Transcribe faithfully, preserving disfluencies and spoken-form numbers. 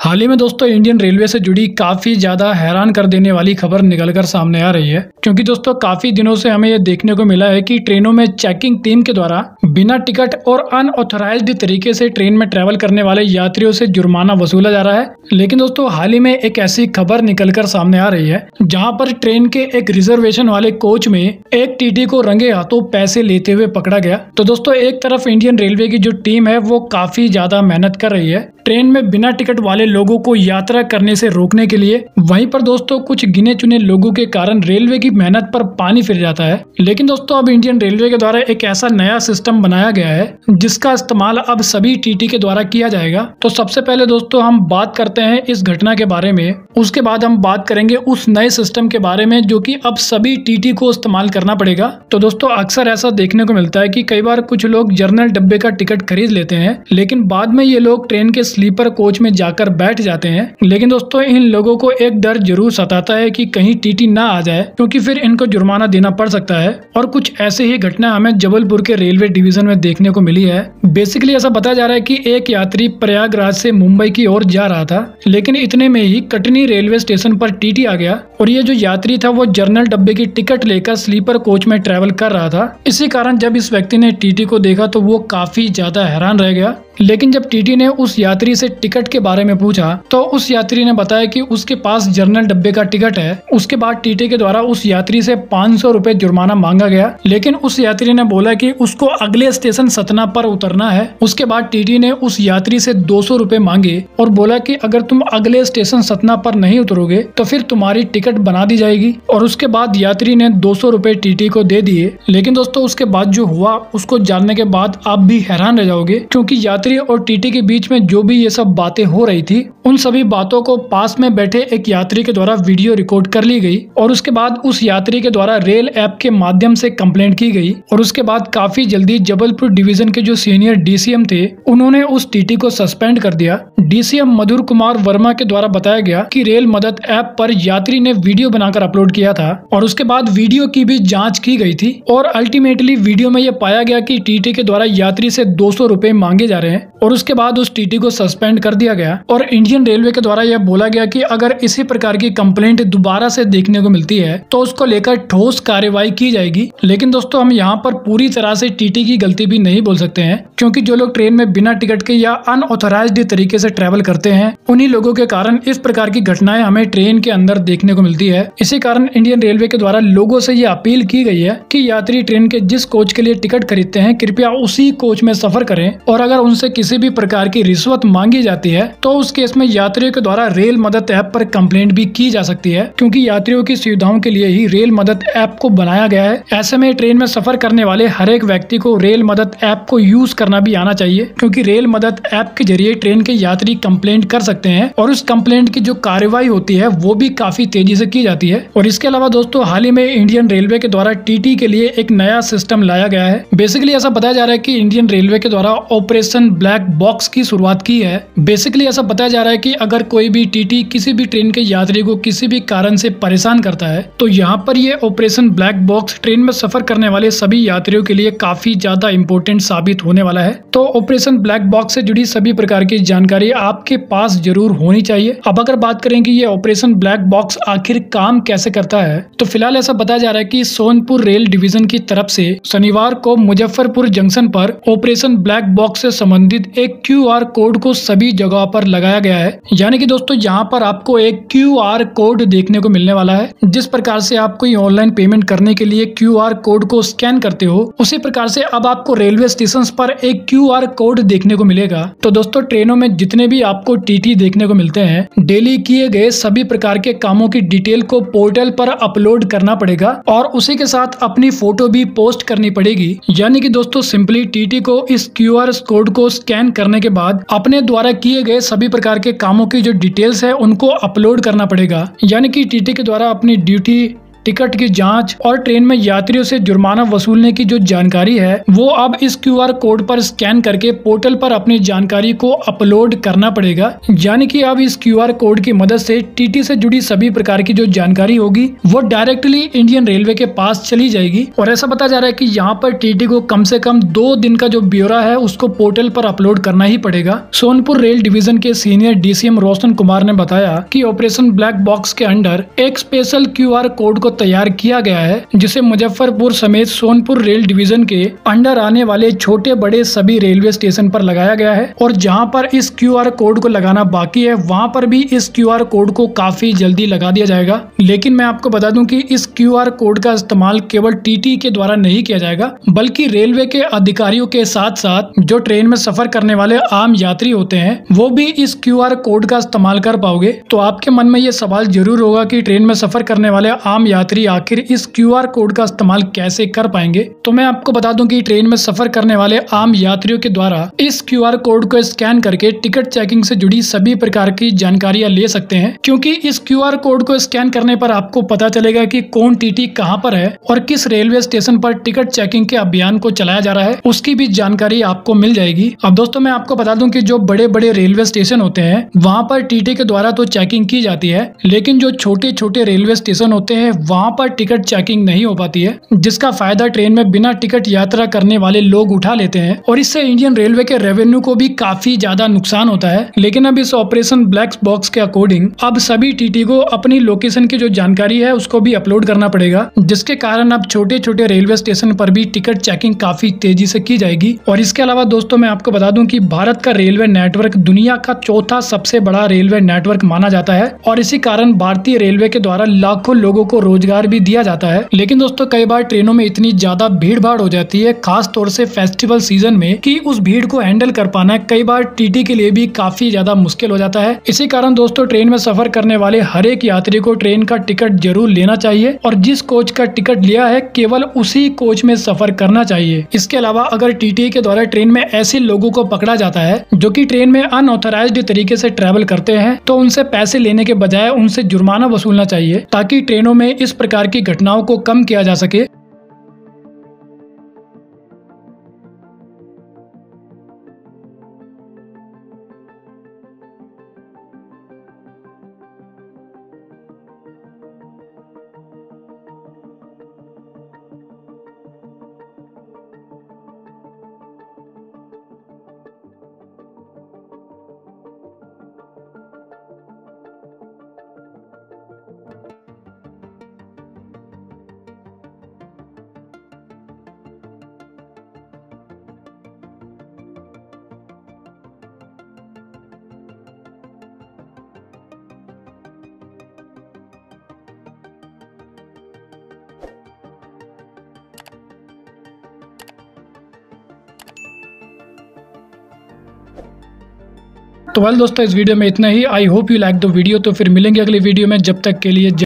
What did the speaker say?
हाल ही में दोस्तों Indian railway से जुड़ी काफी ज्यादा हैरान कर देने वाली खबर निकलकर सामने आ रही है, क्योंकि दोस्तों काफी दिनों से हमें यह देखने को मिला है कि ट्रेनों में चेकिंग टीम के द्वारा बिना टिकट और अनऑथराइज्ड तरीके से ट्रेन में ट्रेवल करने वाले यात्रियों से जुर्माना वसूला जा रहा है। लेकिन दोस्तों हाल ही में एक ऐसी खबर निकलकर सामने आ रही है जहां पर ट्रेन के एक रिजर्वेशन वाले कोच में एक टीटी को रंगे हाथों पैसे लेते हुए पकड़ा गया। तो दोस्तों एक तरफ इंडियन रेलवे की जो टीम है वो काफी ज्यादा मेहनत कर रही है ट्रेन में बिना टिकट वाले लोगों को यात्रा करने से रोकने के लिए, वहीं पर दोस्तों कुछ गिने चुने लोगों के कारण रेलवे की मेहनत पर पानी फिर जाता है। लेकिन दोस्तों अब इंडियन रेलवे के द्वारा एक ऐसा नया सिस्टम बनाया गया है जिसका इस्तेमाल अब सभी टीटी के द्वारा किया जाएगा। तो सबसे पहले दोस्तों हम बात करते हैं इस घटना के बारे में, उसके बाद हम बात करेंगे उस नए सिस्टम के बारे में जो कि अब सभी टीटी को इस्तेमाल करना पड़ेगा। तो दोस्तों अक्सर ऐसा देखने को मिलता है कि कई बार कुछ लोग जर्नल डब्बे का टिकट खरीद लेते हैं, लेकिन बाद में ये लोग ट्रेन के स्लीपर कोच में जाकर बैठ जाते हैं। लेकिन दोस्तों इन लोगों को एक डर जरूर सताता है कि कहीं टीटी ना आ जाए, क्योंकि फिर इनको जुर्माना देना पड़ सकता है। और कुछ ऐसे ही घटना हमें जबलपुर के रेलवे डिवीजन में देखने को मिली है। बेसिकली ऐसा बताया जा रहा है कि एक यात्री प्रयागराज से मुंबई की ओर जा रहा था, लेकिन इतने में ही कटनी रेलवे स्टेशन पर टीटी आ गया और ये जो यात्री था वो जर्नल डब्बे की टिकट लेकर स्लीपर कोच में ट्रेवल कर रहा था। इसी कारण जब इस व्यक्ति ने टीटी को देखा तो वो काफी ज्यादा हैरान रह गया। लेकिन जब टीटी ने उस यात्री से टिकट के बारे में पूछा तो उस यात्री ने बताया कि उसके पास जर्नल डब्बे का टिकट है। उसके बाद टीटी के द्वारा उस यात्री से पाँच सौ रुपए जुर्माना मांगा गया, लेकिन उस यात्री ने बोला कि उसको अगले स्टेशन सतना पर उतरना है। उसके बाद टीटी ने उस यात्री से दो सौ रुपए मांगे और बोला कि अगर तुम अगले स्टेशन सतना पर नहीं उतरोगे तो फिर तुम्हारी टिकट बना दी जाएगी। और उसके बाद यात्री ने दो सौ रुपए टीटी को दे दिए। लेकिन दोस्तों उसके बाद जो हुआ उसको जानने के बाद आप भी हैरान रह जाओगे, क्योंकि यात्री और टीटी के बीच में जो भी ये सब बातें हो रही थी उन सभी बातों को पास में बैठे एक यात्री के द्वारा वीडियो रिकॉर्ड कर ली गई और उसके बाद उस यात्री के द्वारा रेल ऐप के माध्यम से कंप्लेंट की गई। और उसके बाद काफी जल्दी जबलपुर डिवीजन के जो सीनियर डीसीएम थे उन्होंने उस टीटी को सस्पेंड कर दिया। डीसीएम मधुर कुमार वर्मा के द्वारा बताया गया कि रेल मदद ऐप पर यात्री ने वीडियो बनाकर अपलोड किया था और उसके बाद वीडियो की भी जांच की गई थी और अल्टीमेटली वीडियो में यह पाया गया कि टीटी के द्वारा यात्री से दो सौ रुपए मांगे जा रहे हैं और उसके बाद उस टीटी को सस्पेंड कर दिया गया। और इंडियन रेलवे के द्वारा यह बोला गया कि अगर इसी प्रकार की कंप्लेंट दोबारा से देखने को मिलती है तो उसको लेकर ठोस कार्रवाई की जाएगी। लेकिन दोस्तों हम यहाँ पर पूरी तरह से टीटी की गलती भी नहीं बोल सकते हैं, क्योंकि जो लोग ट्रेन में बिना टिकट के या अनऑथराइज्ड तरीके से ट्रेवल करते हैं उन्हीं लोगों के कारण इस प्रकार की घटनाएं हमें ट्रेन के अंदर देखने को मिलती है। इसी कारण इंडियन रेलवे के द्वारा लोगों से ये अपील की गई है कि यात्री ट्रेन के जिस कोच के लिए टिकट खरीदते हैं कृपया उसी कोच में सफर करें और अगर उनसे किसी भी प्रकार की रिश्वत मांगी जाती है तो उस केस में यात्रियों के द्वारा रेल मदद ऐप पर कंप्लेंट भी की जा सकती है, क्योंकि यात्रियों की सुविधाओं के लिए ही रेल मदद ऐप को बनाया गया है। ऐसे में ट्रेन में सफर करने वाले हर एक व्यक्ति को रेल मदद ऐप को यूज करना भी आना चाहिए, क्योंकि रेल मदद ऐप के जरिए ट्रेन के यात्री कंप्लेंट कर सकते हैं और उस कंप्लेंट की जो कार्रवाई होती है वो भी काफी तेजी से की जाती है। और इसके अलावा दोस्तों हाल ही में इंडियन रेलवे के द्वारा टीटी के लिए एक नया सिस्टम लाया गया है। बेसिकली ऐसा बताया जा रहा है कि इंडियन रेलवे के द्वारा ऑपरेशन ब्लैक बॉक्स की शुरुआत की है। बेसिकली ऐसा बताया जा रहा है कि अगर कोई भी टीटी किसी भी ट्रेन के यात्री को किसी भी कारण से परेशान करता है तो यहाँ पर ये ऑपरेशन ब्लैक बॉक्स ट्रेन में सफर करने वाले सभी यात्रियों के लिए काफी ज्यादा इंपॉर्टेंट साबित होने वाला है। तो ऑपरेशन ब्लैक बॉक्स से जुड़ी सभी प्रकार की जानकारी आपके पास जरूर होनी चाहिए। अब अगर बात करें कि ये ऑपरेशन ब्लैक बॉक्स आखिर काम कैसे करता है, तो फिलहाल ऐसा बताया जा रहा है कि सोनपुर रेल डिवीजन की तरफ से शनिवार को मुजफ्फरपुर जंक्शन पर ऑपरेशन ब्लैक बॉक्स से संबंधित एक क्यू आर कोड को सभी जगहों पर लगाया गया है। यानी कि दोस्तों यहाँ पर आपको एक क्यू आर कोड देखने को मिलने वाला है। जिस प्रकार से आप कोई ऑनलाइन पेमेंट करने के लिए क्यू आर कोड को स्कैन करते हो, उसी प्रकार से अब आपको रेलवे स्टेशन पर एक क्यू आर कोड देखने को मिलेगा। तो दोस्तों ट्रेनों में जितने भी आपको टीटी देखने को मिलते हैं, डेली किए गए सभी प्रकार के कामों की डिटेल को पोर्टल पर अपलोड करना पड़ेगा और उसी के साथ अपनी फोटो भी पोस्ट करनी पड़ेगी। यानी कि दोस्तों सिंपली टीटी को इस क्यू आर कोड को स्कैन करने के बाद अपने द्वारा किए गए सभी प्रकार के कामों की जो डिटेल्स है उनको अपलोड करना पड़ेगा। यानी कि टीटी के द्वारा अपनी ड्यूटी टिकट की जांच और ट्रेन में यात्रियों से जुर्माना वसूलने की जो जानकारी है वो अब इस क्यू आर कोड पर स्कैन करके पोर्टल पर अपनी जानकारी को अपलोड करना पड़ेगा। यानी कि अब इस क्यू आर कोड की मदद से टीटी से जुड़ी सभी प्रकार की जो जानकारी होगी वो डायरेक्टली इंडियन रेलवे के पास चली जाएगी। और ऐसा बताया जा रहा है कि यहाँ पर टीटी को कम से कम दो दिन का जो ब्यौरा है उसको पोर्टल पर अपलोड करना ही पड़ेगा। सोनपुर रेल डिवीजन के सीनियर डीसीएम रोशन कुमार ने बताया कि ऑपरेशन ब्लैक बॉक्स के अंडर एक स्पेशल क्यू आर कोड को तैयार किया गया है, जिसे मुजफ्फरपुर समेत सोनपुर रेल डिवीजन के अंडर आने वाले छोटे बड़े सभी रेलवे स्टेशन पर लगाया गया है। और जहां पर इस क्यू आर कोड को लगाना बाकी है वहां पर भी इस क्यू आर कोड को काफी जल्दी लगा दिया जाएगा। लेकिन मैं आपको बता दूं कि इस क्यू आर कोड का इस्तेमाल केवल टीटी के द्वारा नहीं किया जाएगा, बल्कि रेलवे के अधिकारियों के साथ साथ जो ट्रेन में सफर करने वाले आम यात्री होते हैं वो भी इस क्यू आर कोड का इस्तेमाल कर पाओगे। तो आपके मन में ये सवाल जरूर होगा कि ट्रेन में सफर करने वाले आम यात्री आखिर इस क्यू आर कोड का इस्तेमाल कैसे कर पाएंगे। तो मैं आपको बता दूं कि ट्रेन में सफर करने वाले आम यात्रियों के द्वारा इस क्यू आर कोड को स्कैन करके टिकट चेकिंग से जुड़ी सभी प्रकार की जानकारियां ले सकते हैं, क्योंकि इस क्यू आर कोड को स्कैन करने पर आपको पता चलेगा कि कौन टीटी कहां पर है और किस रेलवे स्टेशन पर टिकट चेकिंग के अभियान को चलाया जा रहा है उसकी भी जानकारी आपको मिल जाएगी। अब दोस्तों मैं आपको बता दूं कि जो बड़े बड़े रेलवे स्टेशन होते हैं वहां पर टीटी के द्वारा तो चेकिंग की जाती है, लेकिन जो छोटे छोटे रेलवे स्टेशन होते हैं वहां पर टिकट चेकिंग नहीं हो पाती है, जिसका फायदा ट्रेन में बिना टिकट यात्रा करने वाले लोग उठा लेते हैं और इससे इंडियन रेलवे के रेवेन्यू को भी काफी ज्यादा नुकसान होता है। लेकिन अब इस ऑपरेशन ब्लैक बॉक्स के अकॉर्डिंग अब सभी टीटी को अपनी लोकेशन की जो जानकारी है उसको भी अपलोड करना पड़ेगा, जिसके कारण अब छोटे छोटे रेलवे स्टेशन पर भी टिकट चेकिंग काफी तेजी से की जाएगी। और इसके अलावा दोस्तों मैं आपको बता दूं कि भारत का रेलवे नेटवर्क दुनिया का चौथा सबसे बड़ा रेलवे नेटवर्क माना जाता है और इसी कारण भारतीय रेलवे के द्वारा लाखों लोगों को रोजगार भी दिया जाता है। लेकिन दोस्तों कई बार ट्रेनों में इतनी ज्यादा भीड़ भाड़ हो जाती है, खास तौर से फेस्टिवल सीजन में, कि उस भीड़ को हैंडल कर पाना कई बार टीटी के लिए भी काफी ज्यादा मुश्किल हो जाता है। इसी कारण दोस्तों ट्रेन में सफर करने वाले हर एक यात्री को ट्रेन का टिकट जरूर लेना चाहिए और जिस कोच का टिकट लिया है केवल उसी कोच में सफर करना चाहिए। इसके अलावा अगर टीटी के द्वारा ट्रेन में ऐसे लोगों को पकड़ा जाता है जो कि ट्रेन में अनऑथराइज्ड तरीके से ट्रैवल करते हैं तो उनसे पैसे लेने के बजाय उनसे जुर्माना वसूलना चाहिए, ताकि ट्रेनों में इस प्रकार की घटनाओं को कम किया जा सके। तो वेल दोस्तों इस वीडियो में इतना ही। I hope you like the video. तो फिर मिलेंगे अगली वीडियो में, जब तक के लिए